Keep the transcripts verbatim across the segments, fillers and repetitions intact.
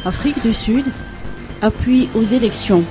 Afrique du Sud, appui aux élections.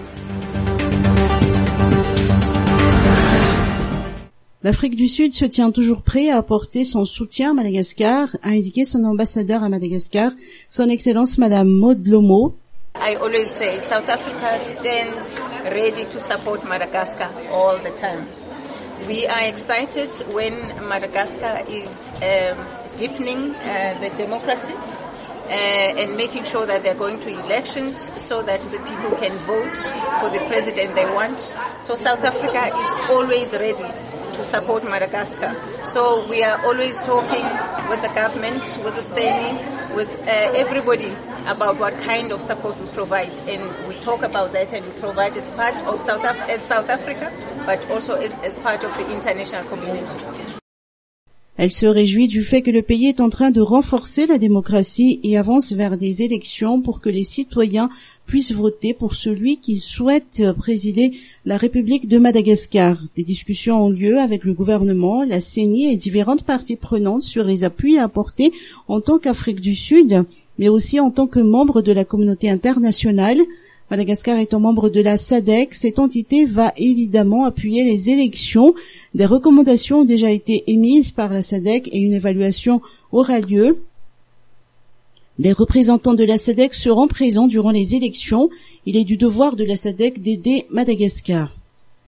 L'Afrique du Sud se tient toujours prêt à apporter son soutien à Madagascar, a indiqué son ambassadeur à Madagascar, son Excellence Madame Maud Lomo. I always say South Africa stands ready to support Madagascar all the time. We are excited when Madagascar is um, deepening uh, the democracy uh, and making sure that they're going to elections so that the people can vote for the president they want. So South Africa is always ready to support Madagascar. So we are always talking with the government, with the C E N I, with uh, everybody about what kind of support we provide. And we talk about that and we provide as part of South, Af- as South Africa, but also as, as part of the international community. Elle se réjouit du fait que le pays est en train de renforcer la démocratie et avance vers des élections pour que les citoyens puissent voter pour celui qui souhaite présider la République de Madagascar. Des discussions ont lieu avec le gouvernement, la C E N I et différentes parties prenantes sur les appuis à apporter en tant qu'Afrique du Sud, mais aussi en tant que membre de la communauté internationale. Madagascar étant membre de la S A D C, cette entité va évidemment appuyer les élections. Des recommandations ont déjà été émises par la S A D C et une évaluation aura lieu. Des représentants de la S A D C seront présents durant les élections. Il est du devoir de la S A D C d'aider Madagascar.